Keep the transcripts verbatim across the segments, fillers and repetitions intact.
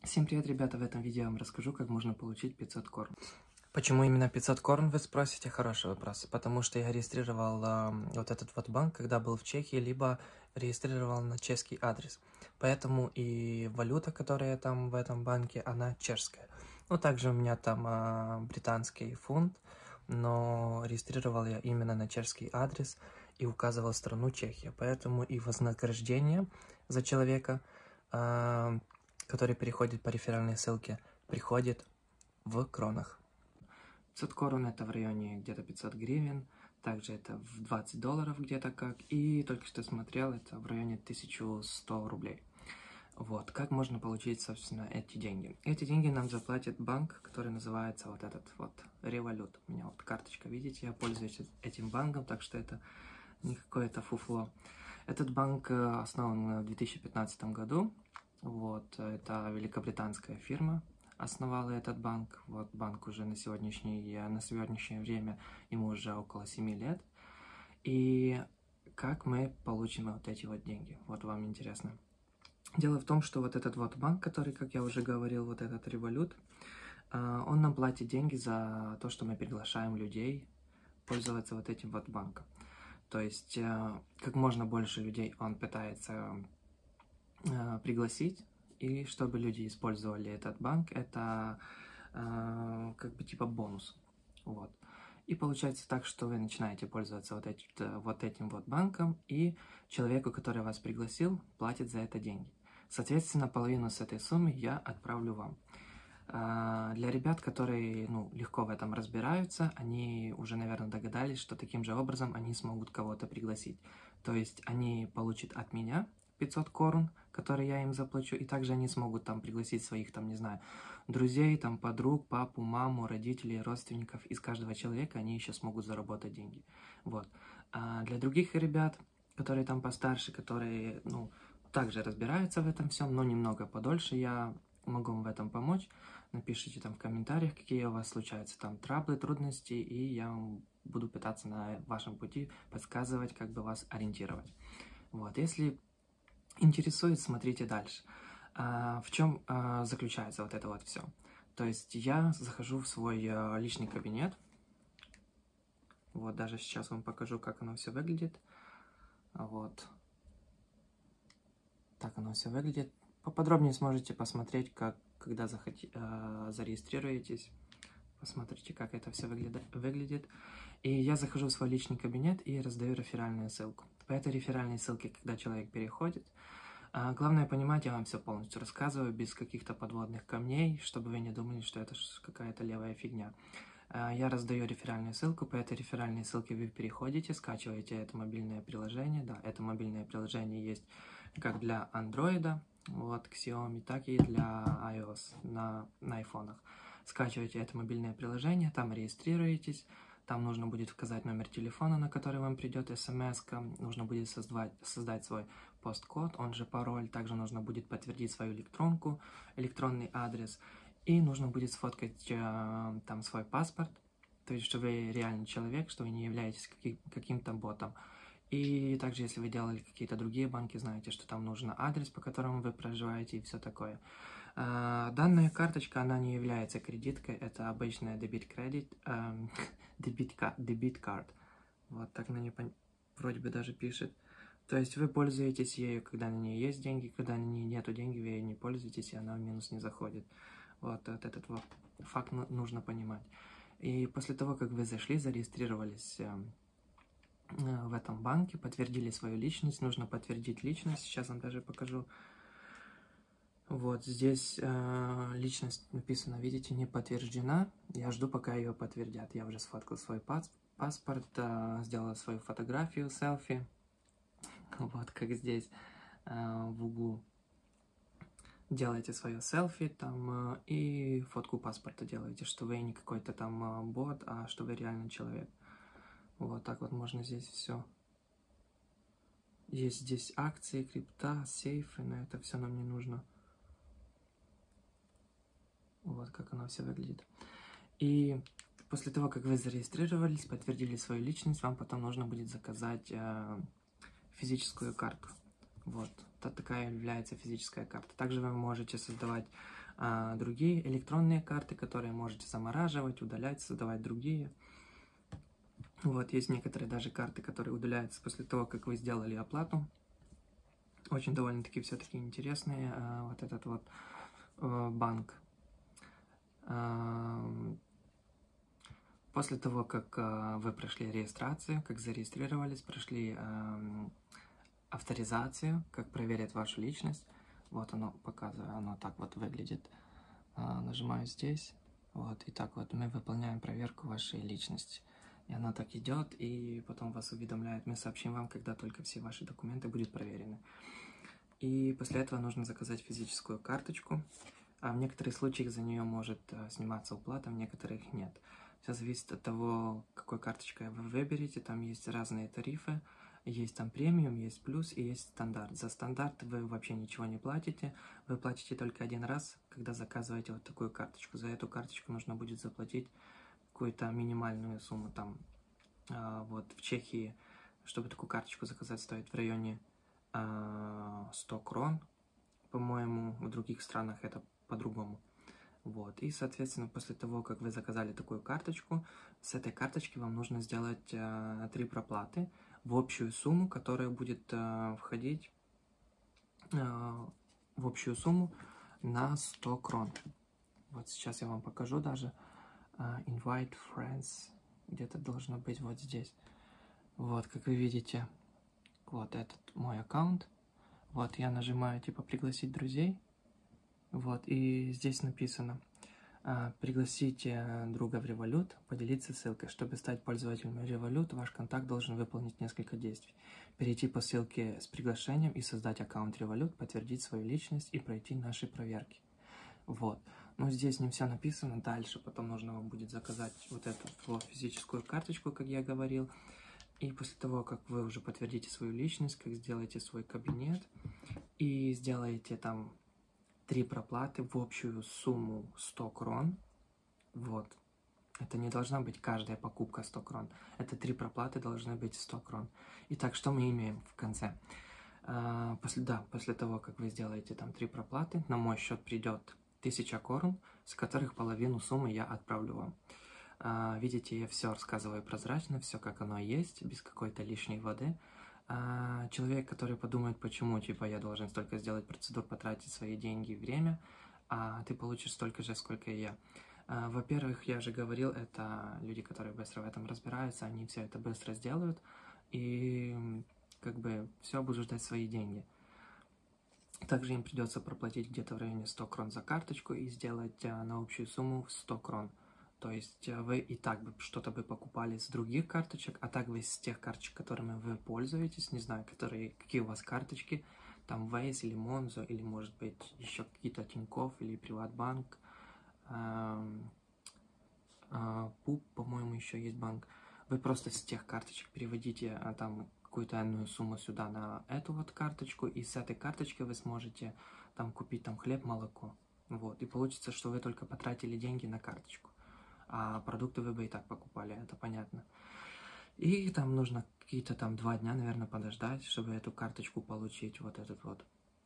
Всем привет, ребята! В этом видео я вам расскажу, как можно получить пятьсот корн. Почему именно пятьсот корн, вы спросите? Хороший вопрос. Потому что я регистрировал э, вот этот вот банк, когда был в Чехии, либо регистрировал на чешский адрес. Поэтому и валюта, которая там в этом банке, она чешская. Ну, также у меня там э, британский фунт, но регистрировал я именно на чешский адрес и указывал страну Чехия. Поэтому и вознаграждение за человека, э, который переходит по реферальной ссылке, приходит в кронах. пятьсот корон это в районе где-то пятьсот гривен, также это в двадцать долларов где-то как, и только что смотрел, это в районе тысяча сто рублей. Вот, как можно получить, собственно, эти деньги? Эти деньги нам заплатит банк, который называется вот этот вот Revolut. У меня вот карточка, видите, я пользуюсь этим банком, так что это не какое-то фуфло. Этот банк основан в две тысячи пятнадцатом году. Вот, это великобританская фирма основала этот банк. Вот, банк уже на сегодняшний, на сегодняшнее время, ему уже около семи лет. И как мы получим вот эти вот деньги? Вот вам интересно. Дело в том, что вот этот вот банк, который, как я уже говорил, вот этот Revolut, он нам платит деньги за то, что мы приглашаем людей пользоваться вот этим вот банком. То есть, как можно больше людей он пытается пригласить, и чтобы люди использовали этот банк, это э, как бы типа бонус. Вот. И получается так, что вы начинаете пользоваться вот, эти, вот этим вот банком, и человеку, который вас пригласил, платит за это деньги. Соответственно, половину с этой суммы я отправлю вам. Э, для ребят, которые ну, легко в этом разбираются, они уже, наверное, догадались, что таким же образом они смогут кого-то пригласить. То есть они получат от меня пятьсот корон, которые я им заплачу, и также они смогут там пригласить своих, там, не знаю, друзей, там, подруг, папу, маму, родителей, родственников. Из каждого человека они еще смогут заработать деньги. Вот. А для других ребят, которые там постарше, которые, ну, также разбираются в этом всем, но немного подольше, я могу вам в этом помочь. Напишите там в комментариях, какие у вас случаются там траблы, трудности, и я буду пытаться на вашем пути подсказывать, как бы вас ориентировать. Вот. Если интересует, смотрите дальше. А, в чем а, заключается вот это вот все? То есть я захожу в свой а, личный кабинет. Вот, даже сейчас вам покажу, как оно все выглядит. Вот. Так оно все выглядит. Поподробнее сможете посмотреть, как, когда захоти, а, зарегистрируетесь. Посмотрите, как это все выглядит, выглядит. И я захожу в свой личный кабинет и раздаю реферальную ссылку. По этой реферальной ссылке, когда человек переходит, главное понимать, я вам все полностью рассказываю, без каких-то подводных камней, чтобы вы не думали, что это какая-то левая фигня. Я раздаю реферальную ссылку, по этой реферальной ссылке вы переходите, скачиваете это мобильное приложение. Да, это мобильное приложение есть как для Android, вот, Xiaomi, так и для iOS на, на айфонах. Скачиваете это мобильное приложение, там регистрируетесь. Там нужно будет указать номер телефона, на который вам придет смс-ка. Нужно будет создать, создать свой посткод, он же пароль. Также нужно будет подтвердить свою электронку, электронный адрес. И нужно будет сфоткать э, там свой паспорт. То есть, что вы реальный человек, что вы не являетесь каким- каким-то ботом. И также, если вы делали какие-то другие банки, знаете, что там нужен адрес, по которому вы проживаете и все такое. Данная карточка, она не является кредиткой, это обычная дебит-кредит, эм, дебит-карт, вот так на ней вроде бы даже пишет. То есть вы пользуетесь ею, когда на ней есть деньги, когда на ней нету денег, вы ей не пользуетесь, и она в минус не заходит. Вот, вот этот вот факт нужно понимать. И после того, как вы зашли, зарегистрировались в этом банке, подтвердили свою личность, нужно подтвердить личность, сейчас вам даже покажу. Вот здесь э, личность написано, видите, не подтверждена. Я жду, пока ее подтвердят. Я уже сфоткал свой пас паспорт, э, сделал свою фотографию, селфи. Вот как здесь э, в углу. Делаете свое селфи там э, и фотку паспорта делаете, что вы не какой-то там э, бот, а что вы реальный человек. Вот так вот можно здесь все. Есть здесь акции, крипта, сейфы, но это все нам не нужно. Вот как оно все выглядит. И после того, как вы зарегистрировались, подтвердили свою личность, вам потом нужно будет заказать э, физическую карту. Вот, это такая является физическая карта. Также вы можете создавать а, другие электронные карты, которые можете замораживать, удалять, создавать другие. Вот, есть некоторые даже карты, которые удаляются после того, как вы сделали оплату. Очень довольно-таки все-таки интересные. А, вот этот вот а, банк. А, после того, как а, вы прошли регистрацию, как зарегистрировались, прошли а, авторизацию, как проверят вашу личность. Вот оно показывает, оно так вот выглядит. А, нажимаю здесь. Вот, и так вот мы выполняем проверку вашей личности. И она так идет, и потом вас уведомляет. Мы сообщим вам, когда только все ваши документы будут проверены. И после этого нужно заказать физическую карточку. А в некоторых случаях за нее может а, сниматься уплата, в некоторых нет. Все зависит от того, какой карточкой вы выберете. Там есть разные тарифы. Есть там премиум, есть плюс и есть стандарт. За стандарт вы вообще ничего не платите. Вы платите только один раз, когда заказываете вот такую карточку. За эту карточку нужно будет заплатить какую-то минимальную сумму. Там а, вот в Чехии, чтобы такую карточку заказать, стоит в районе а, сто крон. По-моему, в других странах это по-другому. Вот. И, соответственно, после того, как вы заказали такую карточку, с этой карточки вам нужно сделать а, три проплаты в общую сумму, которая будет а, входить а, в общую сумму на сто крон. Вот сейчас я вам покажу даже. Uh, invite friends. Где-то должно быть вот здесь. Вот, как вы видите, вот этот мой аккаунт. Вот, я нажимаю, типа, пригласить друзей. Вот, и здесь написано, uh, пригласите друга в Revolut, поделиться ссылкой. Чтобы стать пользователем Revolut, ваш контакт должен выполнить несколько действий. Перейти по ссылке с приглашением и создать аккаунт Revolut, подтвердить свою личность и пройти наши проверки. Вот. Но здесь не все написано. Дальше потом нужно вам будет заказать вот эту вот физическую карточку, как я говорил. И после того, как вы уже подтвердите свою личность, как сделаете свой кабинет и сделаете там три проплаты в общую сумму сто крон. Вот. Это не должна быть каждая покупка сто крон. Это три проплаты должны быть сто крон. Итак, что мы имеем в конце? А, после, да, после того, как вы сделаете там три проплаты, на мой счет придет тысяча крон, с которых половину суммы я отправлю вам. А, видите, я все рассказываю прозрачно, все как оно есть, без какой-то лишней воды. А, человек, который подумает, почему, типа, я должен столько сделать процедур, потратить свои деньги и время, а ты получишь столько же, сколько и я. А, во-первых, я же говорил, это люди, которые быстро в этом разбираются, они все это быстро сделают, и как бы все будут ждать свои деньги. Также им придется проплатить где-то в районе сто крон за карточку и сделать а, на общую сумму сто крон. То есть а, вы и так бы что-то бы покупали с других карточек, а так вы с тех карточек, которыми вы пользуетесь, не знаю, которые, какие у вас карточки, там Waze или Monzo, или может быть еще какие-то Тинькофф или Приватбанк, а, а, Пуп, по-моему, еще есть банк. Вы просто с тех карточек переводите а, там какую-то иную сумму сюда на эту вот карточку, и с этой карточки вы сможете там купить там хлеб, молоко. Вот, и получится, что вы только потратили деньги на карточку, а продукты вы бы и так покупали, это понятно. И там нужно какие-то там два дня, наверное, подождать, чтобы эту карточку получить, вот этот вот.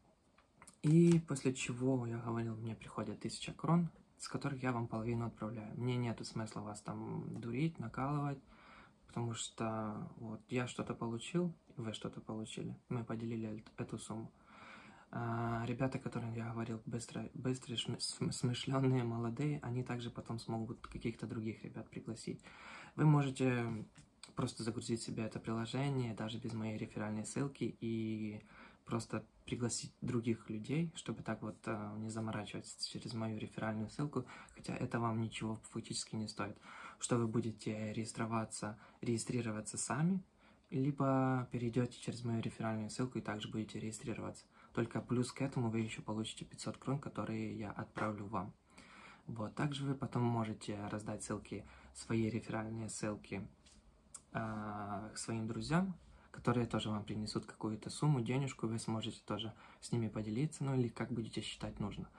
И после чего, я говорил, мне приходит тысяча крон, с которых я вам половину отправляю. Мне нету смысла вас там дурить, накалывать, потому что вот я что-то получил, и вы что-то получили. Мы поделили эту сумму. А, ребята, которым я говорил, быстро, быстрые, смышленные, молодые, они также потом смогут каких-то других ребят пригласить. Вы можете просто загрузить себе это приложение, даже без моей реферальной ссылки, и просто пригласить других людей, чтобы так вот uh, не заморачиваться через мою реферальную ссылку, хотя это вам ничего фактически не стоит. Что вы будете регистрироваться, регистрироваться сами, либо перейдете через мою реферальную ссылку и также будете регистрироваться. Только плюс к этому вы еще получите пятьсот крон, которые я отправлю вам. Вот. Также вы потом можете раздать ссылки, свои реферальные ссылки uh, своим друзьям, которые тоже вам принесут какую-то сумму, денежку, вы сможете тоже с ними поделиться, ну или как будете считать нужно.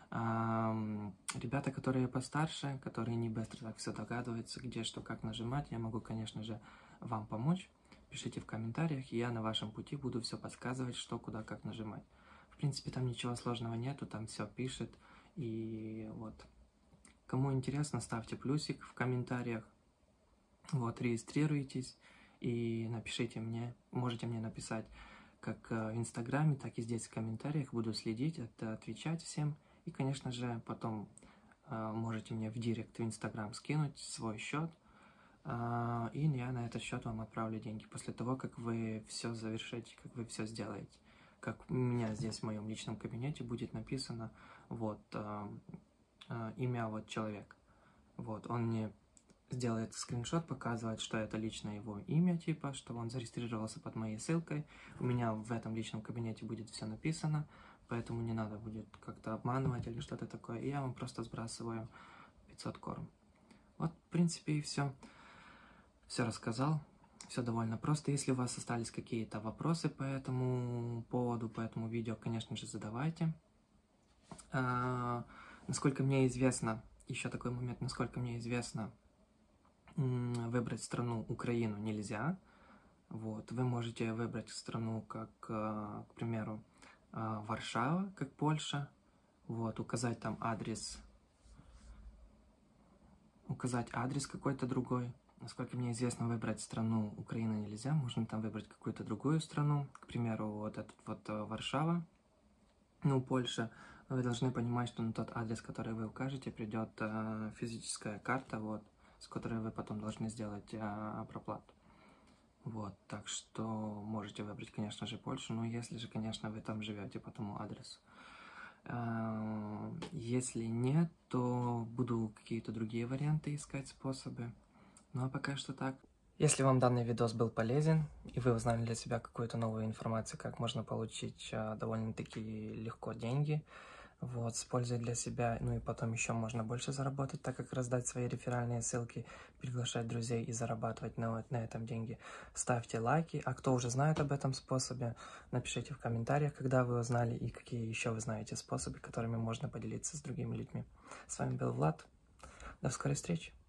А, ребята, которые постарше, которые не быстро так все догадываются, где что, как нажимать, я могу, конечно же, вам помочь. Пишите в комментариях, и я на вашем пути буду все подсказывать, что, куда, как нажимать. В принципе, там ничего сложного нету, там все пишет, И вот, кому интересно, ставьте плюсик в комментариях. Вот, регистрируйтесь и напишите мне, можете мне написать как в Инстаграме, так и здесь в комментариях. Буду следить, это отвечать всем. И, конечно же, потом э, можете мне в директ в Инстаграм скинуть свой счет. Э, и я на этот счет вам отправлю деньги после того, как вы все завершите, как вы все сделаете. Как у меня здесь в моем личном кабинете будет написано вот э, э, имя вот человека. Вот, он мне сделает скриншот, показывает, что это лично его имя, типа, что он зарегистрировался под моей ссылкой. У меня в этом личном кабинете будет все написано, поэтому не надо будет как-то обманывать или что-то такое. И я вам просто сбрасываю пятьсот корм. Вот, в принципе, и все. Все рассказал. Все довольно просто. Если у вас остались какие-то вопросы по этому поводу, по этому видео, конечно же, задавайте. А, насколько мне известно, еще такой момент, насколько мне известно, выбрать страну Украину нельзя. Вот, вы можете выбрать страну как, к примеру, Варшава, как Польша. Вот, указать там адрес, указать адрес какой-то другой. Насколько мне известно, выбрать страну Украины нельзя. Можно там выбрать какую-то другую страну. К примеру, вот этот вот Варшава, ну, Польша. Вы должны понимать, что на тот адрес, который вы укажете, придет физическая карта, вот, с которой вы потом должны сделать а, проплату. Вот, так что можете выбрать, конечно же, Польшу, но если же, конечно, вы там живете по тому адресу. А, если нет, то буду какие-то другие варианты искать, способы. Ну а пока что так. Если вам данный видос был полезен, и вы узнали для себя какую-то новую информацию, как можно получить а, довольно-таки легко деньги, вот, с пользой для себя, ну и потом еще можно больше заработать, так как раздать свои реферальные ссылки, приглашать друзей и зарабатывать на, на этом деньги. Ставьте лайки, а кто уже знает об этом способе, напишите в комментариях, когда вы узнали и какие еще вы знаете способы, которыми можно поделиться с другими людьми. С вами был Влад, до скорой встречи!